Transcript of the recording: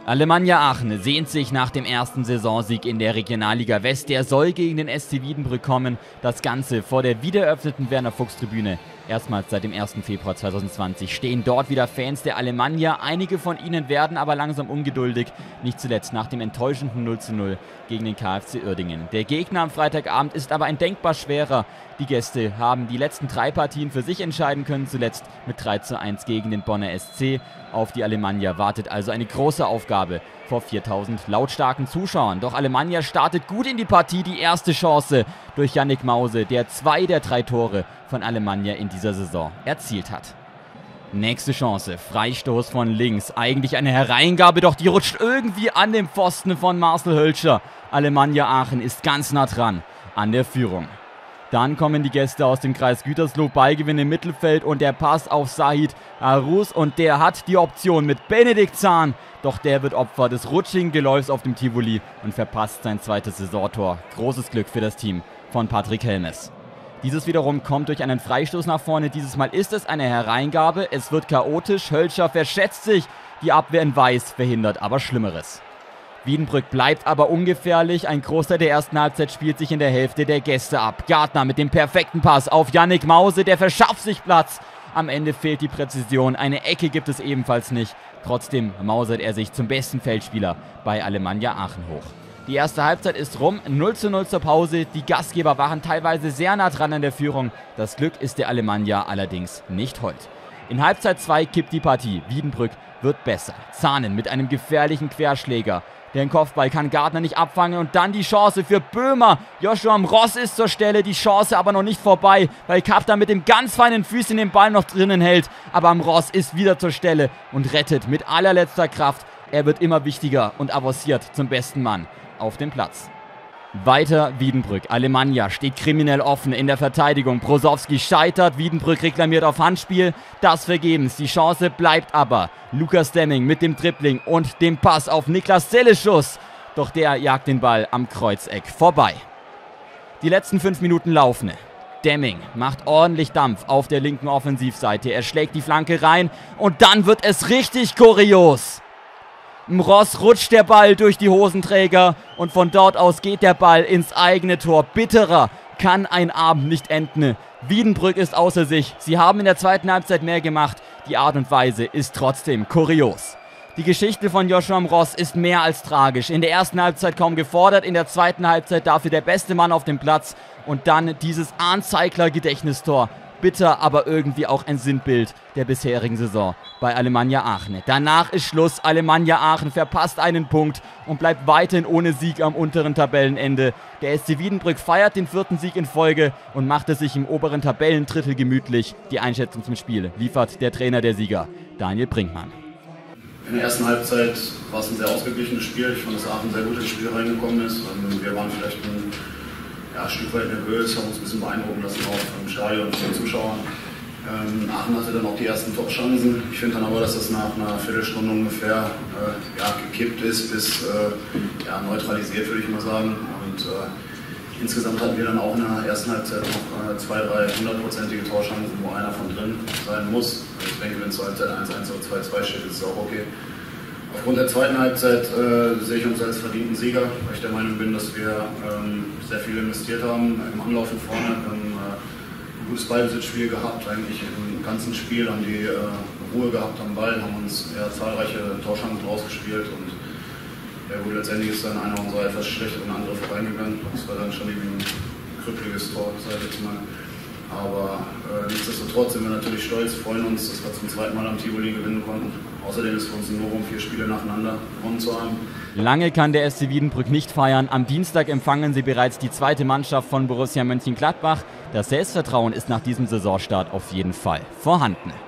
Alemannia Aachen sehnt sich nach dem ersten Saisonsieg in der Regionalliga West. Der soll gegen den SC Wiedenbrück kommen. Das Ganze vor der wiedereröffneten Werner-Fuchs-Tribüne. Erstmals seit dem 1. Februar 2020 stehen dort wieder Fans der Alemannia. Einige von ihnen werden aber langsam ungeduldig. Nicht zuletzt nach dem enttäuschenden 0:0 gegen den KfC Uerdingen. Der Gegner am Freitagabend ist aber ein denkbar schwerer. Die Gäste haben die letzten 3 Partien für sich entscheiden können. Zuletzt mit 3:1 gegen den Bonner SC. Auf die Alemannia wartet also eine große Aufgabe vor 4000 lautstarken Zuschauern. Doch Alemannia startet gut in die Partie. Die erste Chance durch Yannick Mause, der 2 der 3 Tore von Alemannia in dieser Saison erzielt hat. Nächste Chance, Freistoß von links. Eigentlich eine Hereingabe, doch die rutscht irgendwie an dem Pfosten von Marcel Hölscher. Alemannia Aachen ist ganz nah dran an der Führung. Dann kommen die Gäste aus dem Kreis Gütersloh, Ballgewinn im Mittelfeld und der Pass auf Sahid Arous und der hat die Option mit Benedikt Zahn. Doch der wird Opfer des rutschigen Geläufs auf dem Tivoli und verpasst sein zweites Saisontor. Großes Glück für das Team von Patrick Helmes. Dieses wiederum kommt durch einen Freistoß nach vorne. Dieses Mal ist es eine Hereingabe. Es wird chaotisch. Hölscher verschätzt sich. Die Abwehr in Weiß verhindert aber Schlimmeres. Wiedenbrück bleibt aber ungefährlich. Ein Großteil der ersten Halbzeit spielt sich in der Hälfte der Gäste ab. Gärtner mit dem perfekten Pass auf Yannick Mause. Der verschafft sich Platz. Am Ende fehlt die Präzision. Eine Ecke gibt es ebenfalls nicht. Trotzdem mausert er sich zum besten Feldspieler bei Alemannia Aachen hoch. Die erste Halbzeit ist rum, 0:0 zur Pause. Die Gastgeber waren teilweise sehr nah dran an der Führung. Das Glück ist der Alemannia allerdings nicht hold. In Halbzeit 2 kippt die Partie. Wiedenbrück wird besser. Zahnen mit einem gefährlichen Querschläger. Den Kopfball kann Gärtner nicht abfangen und dann die Chance für Böhmer. Joshua Mross ist zur Stelle, die Chance aber noch nicht vorbei, weil Kapta mit dem ganz feinen Füßchen den Ball noch drinnen hält. Aber Mross ist wieder zur Stelle und rettet mit allerletzter Kraft. Er wird immer wichtiger und avanciert zum besten Mann auf dem Platz. Weiter Wiedenbrück. Alemannia steht kriminell offen in der Verteidigung. Brosowski scheitert. Wiedenbrück reklamiert auf Handspiel. Das vergebens. Die Chance bleibt aber. Lukas Demming mit dem Dribbling und dem Pass auf Niklas Zelleschuss. Doch der jagt den Ball am Kreuzeck vorbei. Die letzten 5 Minuten laufen. Demming macht ordentlich Dampf auf der linken Offensivseite. Er schlägt die Flanke rein und dann wird es richtig kurios. Mross rutscht der Ball durch die Hosenträger und von dort aus geht der Ball ins eigene Tor. Bitterer kann ein Abend nicht enden. Wiedenbrück ist außer sich. Sie haben in der zweiten Halbzeit mehr gemacht. Die Art und Weise ist trotzdem kurios. Die Geschichte von Joshua Mross ist mehr als tragisch. In der ersten Halbzeit kaum gefordert, in der zweiten Halbzeit dafür der beste Mann auf dem Platz. Und dann dieses Arndt-Zeigler-Gedächtnistor. Bitter, aber irgendwie auch ein Sinnbild der bisherigen Saison bei Alemannia Aachen. Danach ist Schluss. Alemannia Aachen verpasst einen Punkt und bleibt weiterhin ohne Sieg am unteren Tabellenende. Der SC Wiedenbrück feiert den 4. Sieg in Folge und macht es sich im oberen Tabellendrittel gemütlich. Die Einschätzung zum Spiel liefert der Trainer der Sieger, Daniel Brinkmann. In der ersten Halbzeit war es ein sehr ausgeglichenes Spiel. Ich fand, dass Aachen sehr gut ins Spiel reingekommen ist. Wir waren vielleicht ein Stück weit nervös, haben uns ein bisschen beeindrucken lassen auch vom Stadion und den Zuschauern. Aachen hatte dann auch die ersten Top-Chancen. Ich finde dann aber, dass das nach einer Viertelstunde ungefähr gekippt ist, bis neutralisiert, würde ich mal sagen. Und insgesamt hatten wir dann auch in der ersten Halbzeit noch 2, 3 hundertprozentige Torchancen, wo einer von drin sein muss. Also ich denke, wenn es zur Halbzeit 1:1 oder 2:2 steht, ist es auch okay. Aufgrund der zweiten Halbzeit sehe ich uns als verdienten Sieger, weil ich der Meinung bin, dass wir sehr viel investiert haben im Anlaufen vorne, haben ein gutes Ballbesitzspiel gehabt, eigentlich im ganzen Spiel, haben die Ruhe gehabt am Ball, haben uns zahlreiche Torchancen rausgespielt und gut, letztendlich ist dann einer unserer etwas schlechteren Angriffe reingegangen. Das war dann schon irgendwie ein krüppeliges Tor, sag ich jetzt mal. Aber nichtsdestotrotz sind wir natürlich stolz, freuen uns, dass wir zum zweiten Mal am Tivoli gewinnen konnten. Außerdem ist für uns ein Novum, 4 Spiele nacheinander gewonnen zu haben. Lange kann der SC Wiedenbrück nicht feiern. Am Dienstag empfangen sie bereits die zweite Mannschaft von Borussia Mönchengladbach. Das Selbstvertrauen ist nach diesem Saisonstart auf jeden Fall vorhanden.